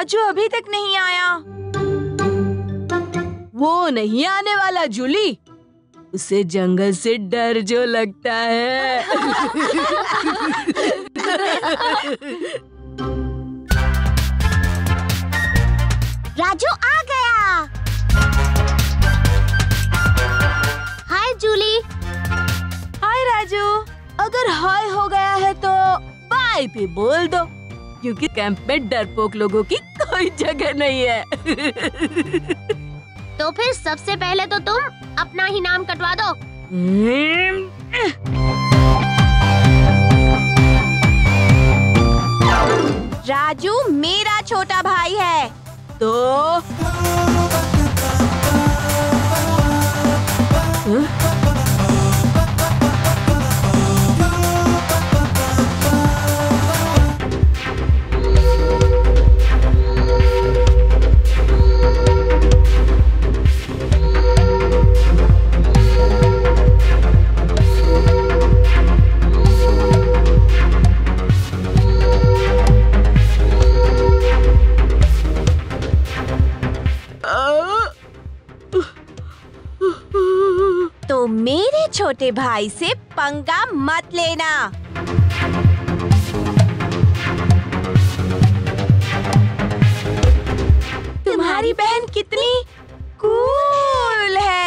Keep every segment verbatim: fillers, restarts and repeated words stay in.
राजू अभी तक नहीं आया। वो नहीं आने वाला जूली, उसे जंगल से डर जो लगता है। राजू आ गया। हाय जूली। हाय राजू। अगर हाय हो गया है तो बाय भी बोल दो, क्योंकि कैंप में डरपोक लोगों की कोई जगह नहीं है। तो फिर सबसे पहले तो तुम अपना ही नाम कटवा दो। राजू मेरा छोटा भाई है, तो huh? तो मेरे छोटे भाई से पंगा मत लेना। तुम्हारी बहन कितनी कूल है।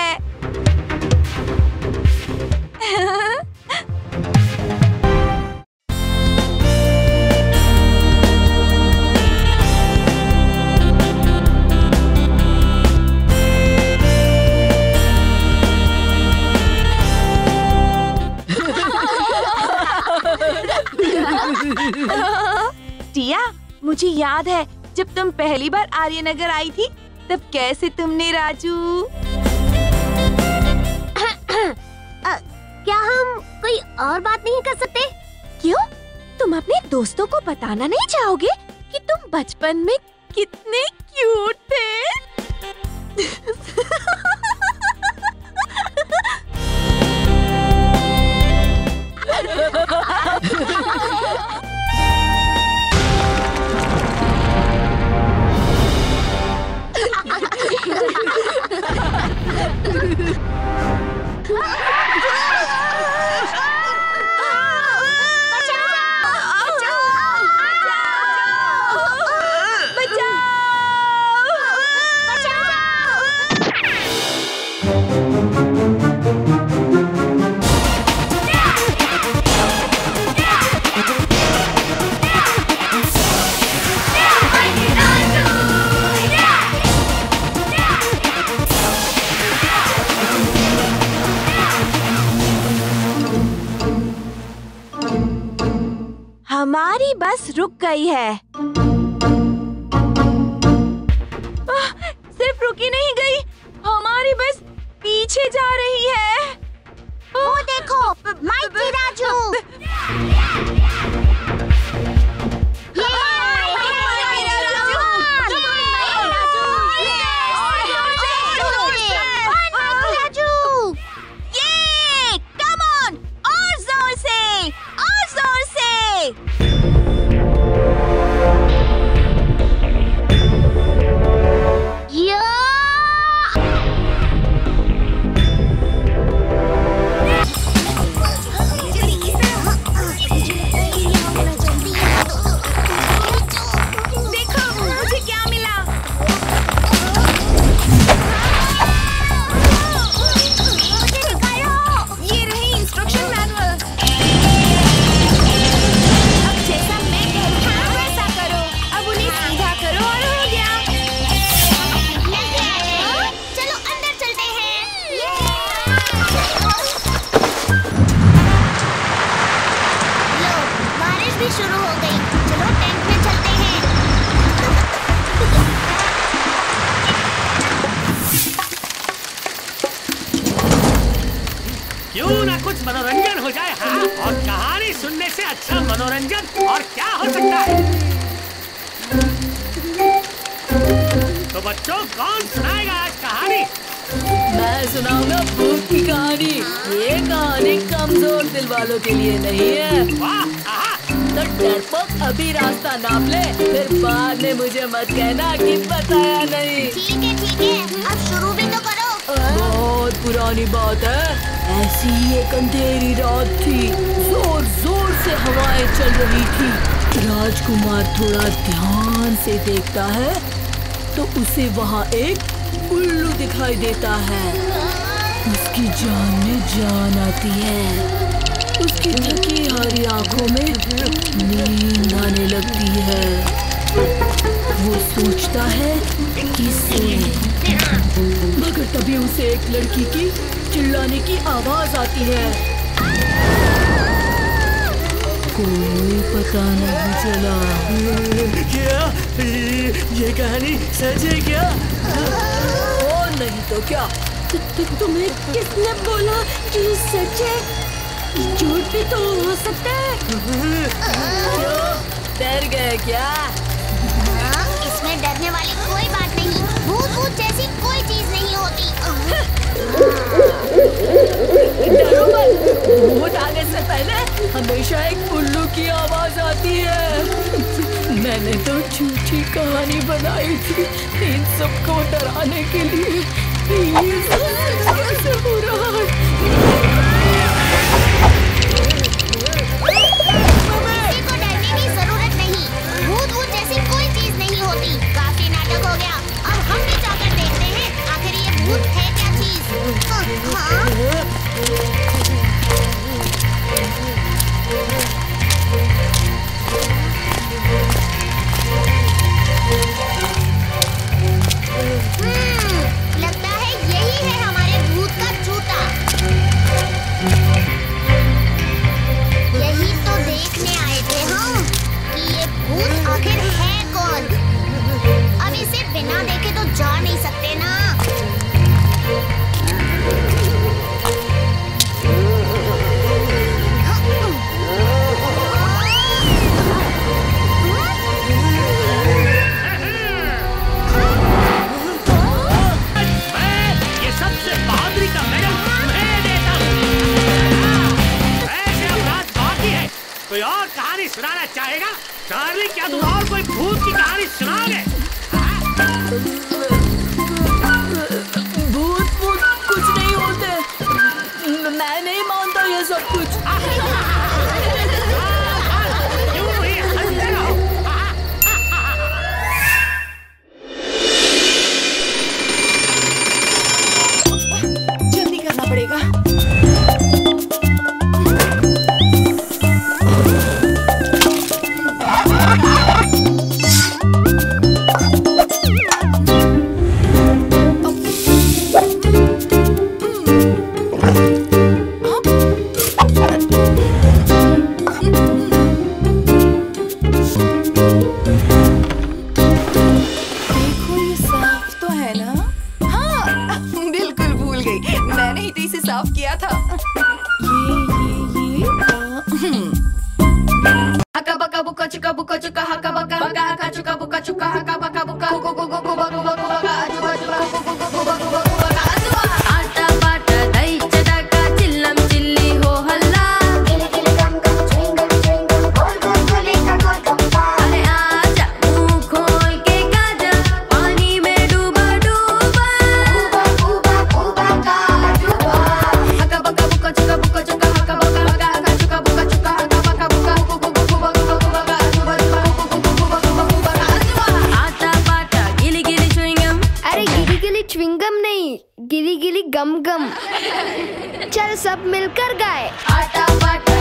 टिया, मुझे याद है जब तुम पहली बार आर्यनगर आई थी, तब कैसे तुमने राजू। आ, क्या हम कोई और बात नहीं कर सकते? क्यों? तुम अपने दोस्तों को बताना नहीं चाहोगे कि तुम बचपन में कितने क्यूट थे? हमारी बस रुक गई है। आह, सिर्फ रुकी नहीं गई, हमारी बस पीछे जा रही है। वो देखो, माइटी राजू। मनोरंजन हो जाए। हाँ, और कहानी सुनने से अच्छा मनोरंजन और क्या हो सकता है। तो बच्चों, कौन सुनाएगा आज कहानी? मैं सुनाऊंगा भूत की कहानी। ये कहानी कमजोर दिल वालों के लिए नहीं है। वाह, तो डरपोक अभी रास्ता नाप ले, फिर बाद में मुझे मत कहना कि बताया नहीं। ठीक है ठीक है, अब शुरू भी तो करो। बहुत पुरानी बात है। ऐसी ही एक अंधेरी रात थी, जोर जोर से हवाएं चल रही थी। राजकुमार थोड़ा ध्यान से देखता है तो उसे वहाँ एक उल्लू दिखाई देता है। उसकी जान में जान आती है। उसकी थकी हारी आंखों में नींद आने लगती है। वो सोचता है किससे, मगर तभी उसे एक लड़की की चिल्लाने की आवाज आती है। कोई पता नहीं चला। क्या ये कहानी सच है क्या? ओ नहीं तो क्या। तु, तु, तुम्हें किसने बोला कि सच है? झूठ भी तो हो सकता है। क्यों डर गए क्या? हाँ, इसमें डरने वाली कोई बात नहीं। भूत भूत जैसी कोई चीज नहीं होती। डरो मत, भूत आने से पहले हमेशा एक उल्लू की आवाज आती है। मैंने तो झूठी कहानी बनाई थी इन सबको डराने के लिए। ये कैसे हो रहा है? किसी को डरने की जरूरत नहीं। भूत भूत जैसी कोई चीज नहीं होती। काफी नाटक हो गया, अब हम भी जाकर देखते हैं आखिर ये भूत है क्या चीज। हाँ? हम्म, लगता है यही है हमारे भूत का जूता। यही तो देखने आए थे हम कि ये भूत आखिर है कौन। अब इसे बिना देखे तो जा नहीं सकते ना। ये सबसे बहादुरी का मेडल मैं देता हूँ। ऐसे अपराध बाकी है। कोई और कहानी सुनाना चाहेगा? चार्ली, क्या तुम और कोई भूत की कहानी सुनाओगे? भूत भूत कुछ नहीं होते। मैं नहीं मानता ये सब कुछ। यूं ही हंसते रहो। जल्दी करना पड़ेगा। देखो ये साफ तो है ना? हाँ बिल्कुल भूल गई, मैंने ही तो इसे साफ किया था। ये ये ये हका बका बुका चुका बुका चुका हका बका बका हका चुका बुका चुका हका बका बुका गो गो गो गो बगो बगो बगा आजू बाजू गो गो गो बगो बगो बगा आजू आटा पाटा दही चटाका चिल्लम चिल्ली हो हल्ला। गिली गिली गम गम च्युइंग गम च्युइंग गम गोल गोल गोली का गोल गप्पा। अरे आजा मुंह खोल के गाजा पानी में डूबा डूबा। ऊबा ऊबा ऊबा का डूबा। हका बका बुका चुका बुका चुका हका बका बका हका चुका बुका चुका हका बका बुका गो गो गो बगो बगो बगा आजू बाजू गो गो गो बगो बगो बगा आजू आटा पाटा गिली गिली च्युइंगम। अरे गिली गिली च्युइंगम नहीं, गिली गिली गम गम। चल सब मिलकर गाए। आटा पाटा